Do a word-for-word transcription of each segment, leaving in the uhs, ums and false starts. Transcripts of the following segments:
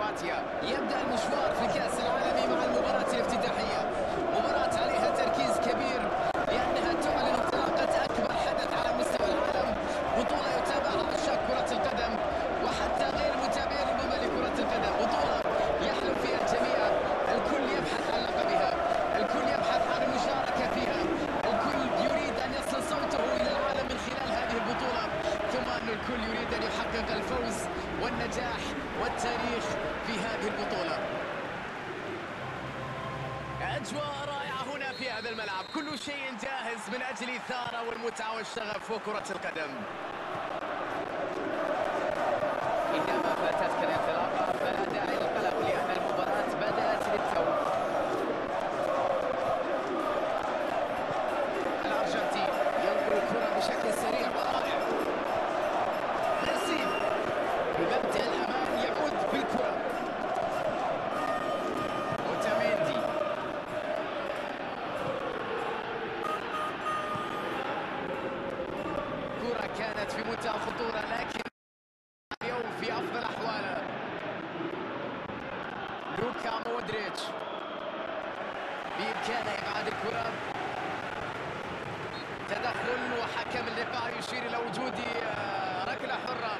كرواتيا. يبدأ المشوار في كأس العالم مع المباراة الافتتاحية، مباراة عليها تركيز كبير لأنها تعلن انطلاقة أكبر حدث على مستوى العالم، بطولة يتابعها عشاق كرة القدم وحتى غير متابعين ربما لكرة القدم، بطولة يحلم فيها الجميع، الكل يبحث عن لقبها، الكل يبحث عن المشاركة فيها، الكل يريد أن يصل صوته إلى العالم من خلال هذه البطولة، ثم أن الكل يريد أن يحقق الفوز والنجاح والتاريخ في هذه البطولة. أجواء رائعة هنا في هذا الملعب، كل شيء جاهز من أجل الإثارة والمتعة والشغف وكرة القدم. إنما فاتتك الانطلاقة فلا داعي للقلق لأن المباراة بدأت للتو. الأرجنتين ينقل الكرة بشكل سريع ورائع. ميسي بمبدأ الأمان يعود بالكرة. اوتاميندي كرة كانت في منتهى الخطورة لكن اليوم في أفضل أحواله. لوكا مودريتش بإمكانه إبعاد الكرة. تدخل وحكم اللقاء يشير إلى وجود ركلة حرة.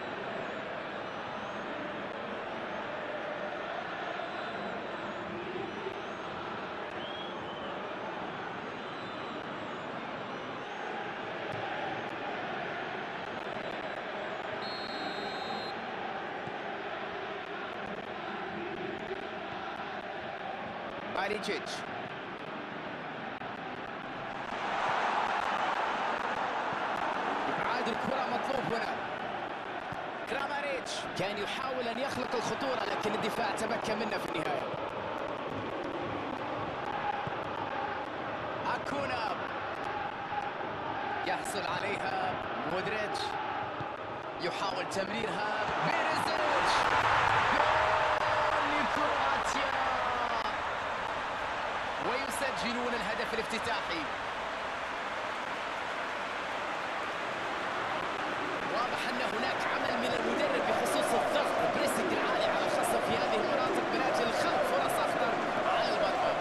باريتشيتش إبعاد الكرة مطلوب هنا. كراماريتش كان يحاول أن يخلق الخطورة لكن الدفاع تمكن منه في النهاية. أكونا يحصل عليها. مودريتش يحاول تمريرها. بيريزيتش جول لكرواتيا ويسجلون الهدف الافتتاحي. واضح أن هناك عمل من المدرب بخصوص الضغط والبريسنج العالي على الخصم في هذه المناطق من أجل خلق فرص أخطر على المرمى.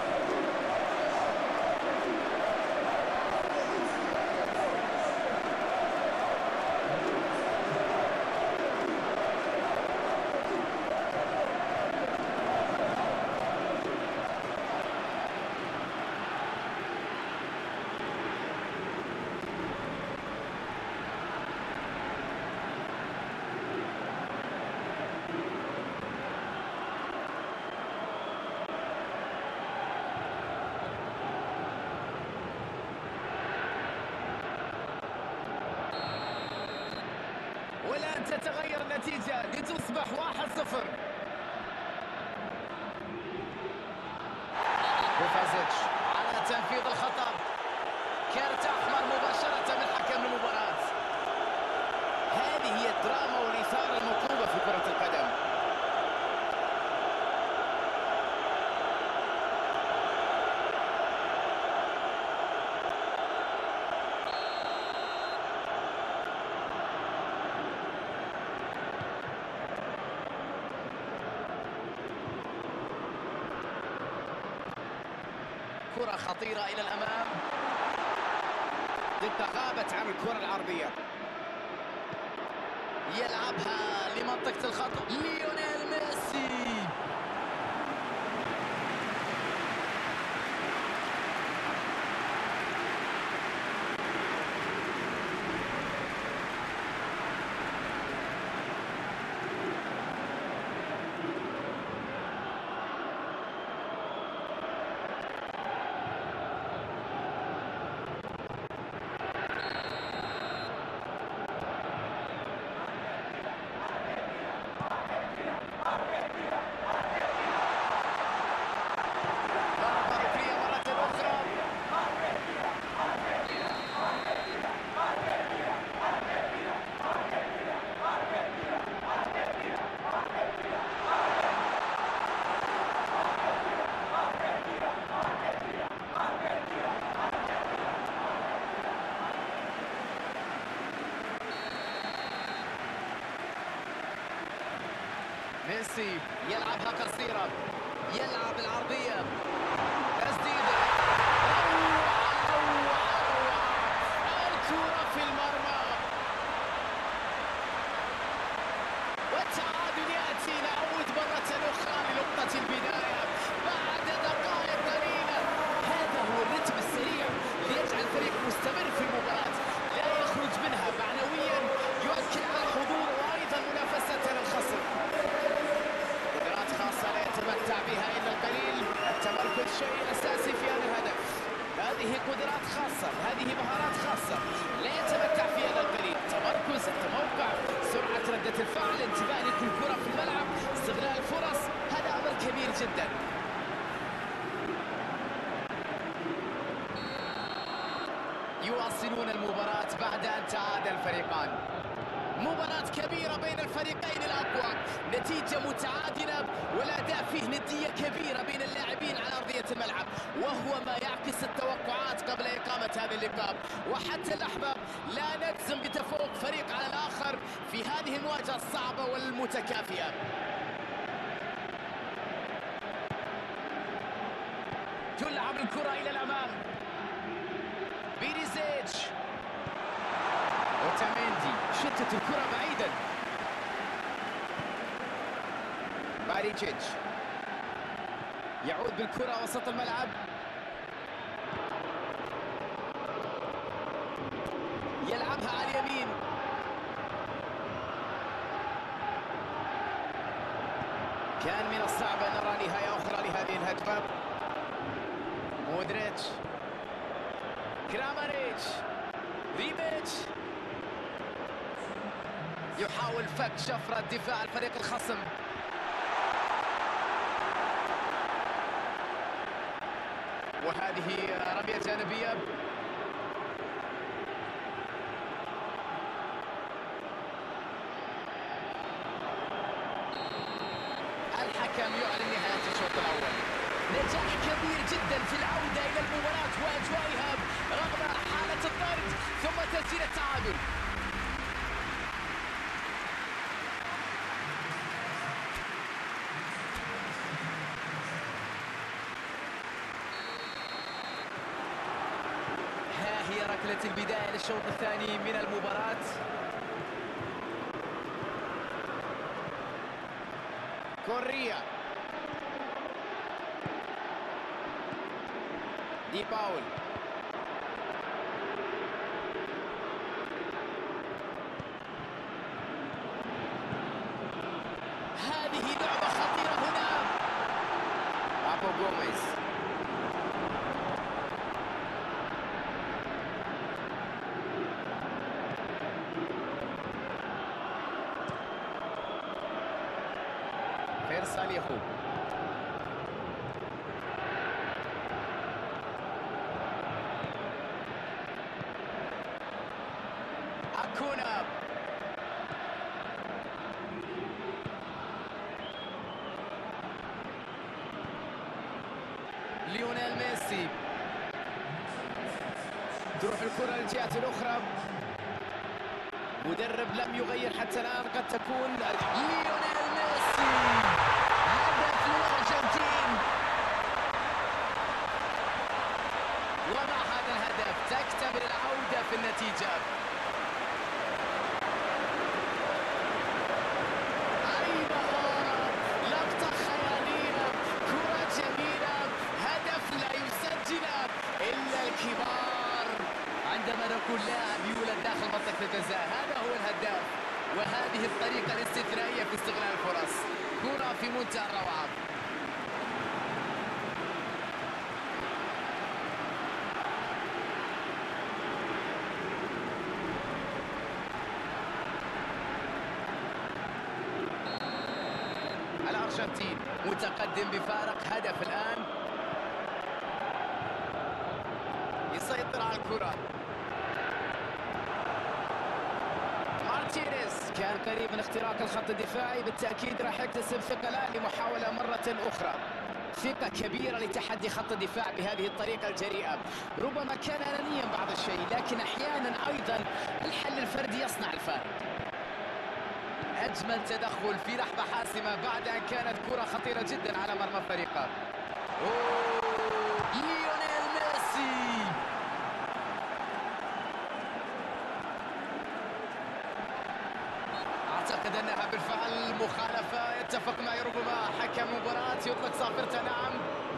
والآن تتغير النتيجة لتصبح واحد صفر. كوفازيتش على تنفيذ الخطأ. كارت أحمر مباشرة من حكم المباراة. هذه هي الدراما والإثارة المطلوبة في كرة القدم. كرة خطيرة إلى الأمام. دقة غابت عن الكرة العرضية. يلعبها لمنطقة الخطأ. ليونيل ميسي ميسي يلعبها قصيرة، يلعب العرضية، تسديدة، روعة روعة روعة، الكرة في المرمى، والتعادل يأتي. نعود مرة أخرى لنقطة البداية بعد دقائق قليلة. هذا هو الرتم السريع ليجعل الفريق مستمر في المباراة، لا يخرج منها معنويا، يؤكد على الحضور وأيضا منافسة الخصم. قدرات خاصة لا يتمتع بها إلا القليل، التمركز شيء أساسي في هذا الهدف. هذه قدرات خاصة، هذه مهارات خاصة لا يتمتع فيها إلا القليل. تمركز، التموقع، سرعة ردة الفعل، انتباه لكل كرة في الملعب، استغلال الفرص، هذا أمر كبير جدا. يواصلون المباراة بعد أن تعادل الفريقان. مباراة كبيرة بين الفريقين الأقوى، نتيجة متعادلة والأداء فيه ندية كبيرة بين اللاعبين على أرضية الملعب، وهو ما يعكس التوقعات قبل إقامة هذا اللقاء. وحتى اللحظة لا نجزم بتفوق فريق على الآخر في هذه المواجهة الصعبة والمتكافئة. تلعب الكرة إلى الأمام، بيريزيتش، اوتاميندي شتت الكرة بعيدا، باريتشيتش يعود بالكرة وسط الملعب، يلعبها على اليمين، كان من الصعب أن نرى نهاية أخرى لهذه الهجمة. مودريتش، كراماريتش، ريبيتش يحاول فك شفرة دفاع الفريق الخصم. وهذه رمية جانبية. الحكم يعلن نهاية الشوط الأول. نجاح كبير جدا في العودة إلى المباراة وأجوائها رغم حالة الطرد ثم تسجيل التعادل. ها هي ركلة البداية للشوط الثاني من المباراة. كوريا، دي باول، هذه لعبة خطيرة هنا. أبو غوميز، فيرساليخو، أكونا، ليونيل ميسي، تروح الكرة للجهة الأخرى. مدرب لم يغير حتى الآن، قد تكون ليونيل ميسي، هدف للأرجنتين. ومع هذا الهدف تكتمل العودة في النتيجة. أي مهارة، لقطة خيالية، كرة جميلة، هدف لا يسجل إلا الكبار. عندما نقول لاعب يولد داخل منطقة الجزاء، هذا هو الهداف، وهذه الطريقة الاستثنائية في استغلال الفرص. كرة في منتهى الروعة. الأرجنتين متقدم بفارق هدف الآن، يسيطر على الكرة. مارتينيز كان قريب من اختراق الخط الدفاعي، بالتأكيد راح يكتسب ثقة الآن لمحاولة مرة أخرى. ثقة كبيرة لتحدي خط الدفاع بهذه الطريقة الجريئة. ربما كان أنانيا بعض الشيء، لكن أحيانا أيضا الحل الفردي يصنع الفارق. أجمل تدخل في لحظة حاسمة بعد أن كانت كرة خطيرة جدا على مرمى فريقه. أوه ليونيل ميسي. أعتقد أنها بالفعل مخالفة، يتفق معي ربما حكم مباراة يطلق صافرته. نعم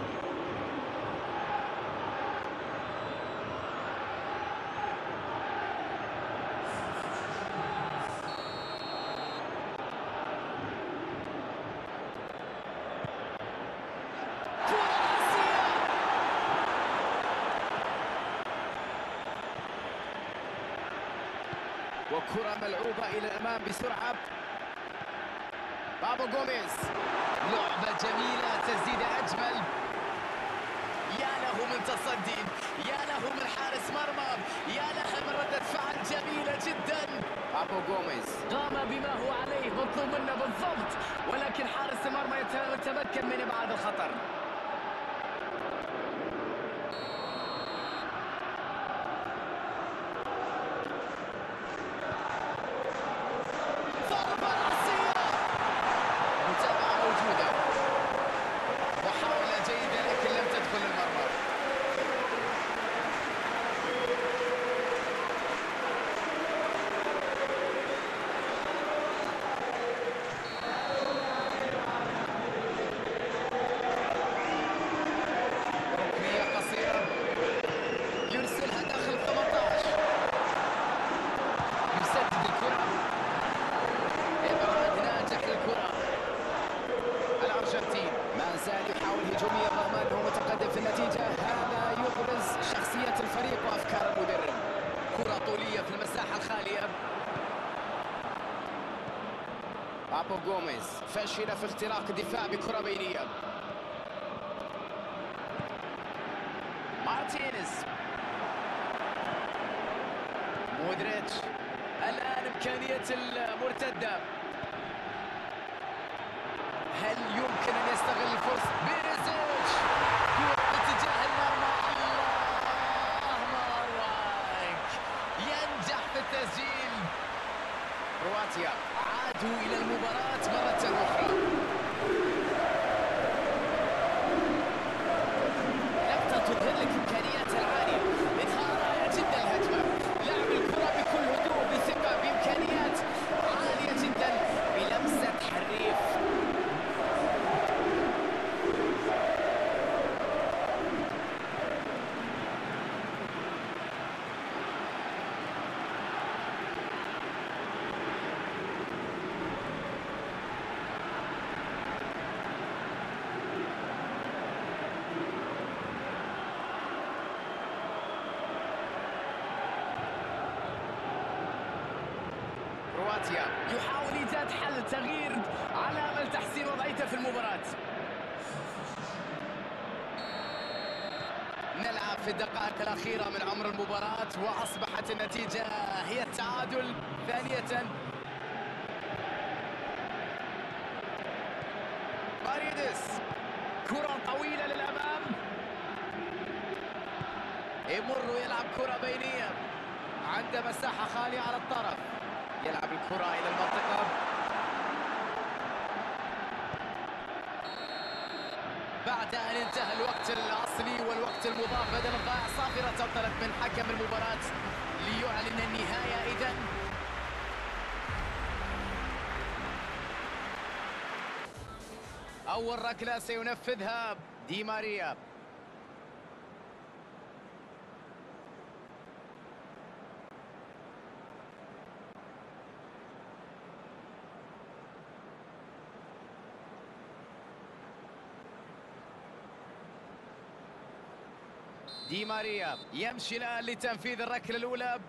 وكرة ملعوبة إلى الأمام بسرعة. بابو غوميز، لعبة جميلة، تسديدة أجمل. يا له من تصدي، يا له من حارس مرمى، يا لها من ردة فعل جميلة جدا. بابو غوميز قام بما هو عليه مطلوب منه بالضبط، ولكن حارس المرمى يتمكن من إبعاد الخطر. بابو غوميز فشل في اختراق الدفاع بكرة بينية. مارتينيز، مودريتش، الآن إمكانية المرتدة. هل يمكن أن يستغل الفرصة؟ بيريزيتش باتجاه المرمى. الله ما أروعك، ينجح في التسجيل. كرواتيا عادوا إلى المباراة مرة أخرى. لقطة تظهر لك إمكانيات العالية، إظهار رائع جدا الهجمة، لعب الكرة بكل هدوء بثقة بإمكانيات عالية جدا بلمسة حريف. كرواتيا يحاول إيجاد حل، تغيير على أمل تحسين وضعيته في المباراة. نلعب في الدقائق الأخيرة من عمر المباراة، وأصبحت النتيجة هي التعادل. ثانية باريدس، كرة طويلة للأمام، يمر ويلعب كرة بينية، عنده مساحة خالية على الطرف، يلعب الكرة إلى المنطقة. بعد أن انتهى الوقت الأصلي والوقت المضاف بدل الضائع، صافرة تنطلق من حكم المباراة ليعلن النهاية. إذن أول ركلة سينفذها دي ماريا. دي ماريا يمشي الآن لتنفيذ الركلة الأولى.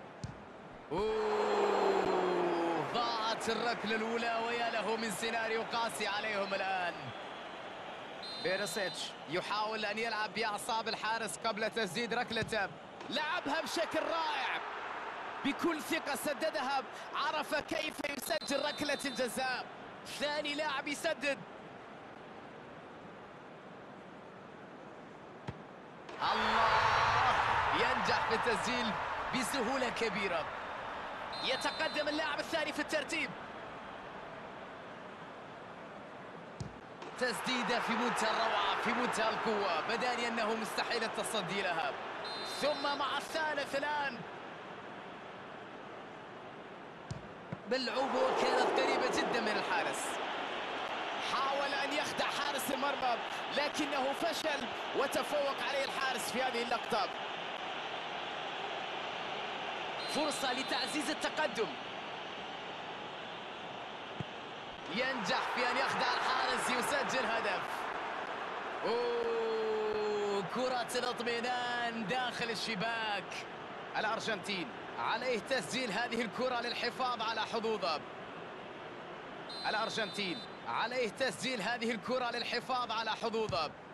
أوه، ضاعت الركلة الأولى، ويا له من سيناريو قاسي عليهم الآن. بيريسيتش يحاول أن يلعب بأعصاب الحارس قبل تسديد ركلته، لعبها بشكل رائع بكل ثقة، سددها، عرف كيف يسجل ركلة الجزاء. ثاني لاعب يسدد. الله، ينجح في التسجيل بسهولة كبيرة. يتقدم اللاعب الثاني في الترتيب. تسديدة في منتهى الروعة، في منتهى القوة، بداني أنه مستحيل التصدي لها. ثم مع الثالث الآن، بالعبور كانت قريبة جدا من الحارس، حاول أن يخدع حارس المرمى لكنه فشل وتفوق عليه الحارس في هذه اللقطة. فرصة لتعزيز التقدم، ينجح في أن يخدع الحارس، يسجل هدف. أوه، كرة الاطمئنان داخل الشباك. الأرجنتين عليه تسجيل هذه الكرة للحفاظ على حظوظه. الأرجنتين عليه تسجيل هذه الكرة للحفاظ على حظوظه.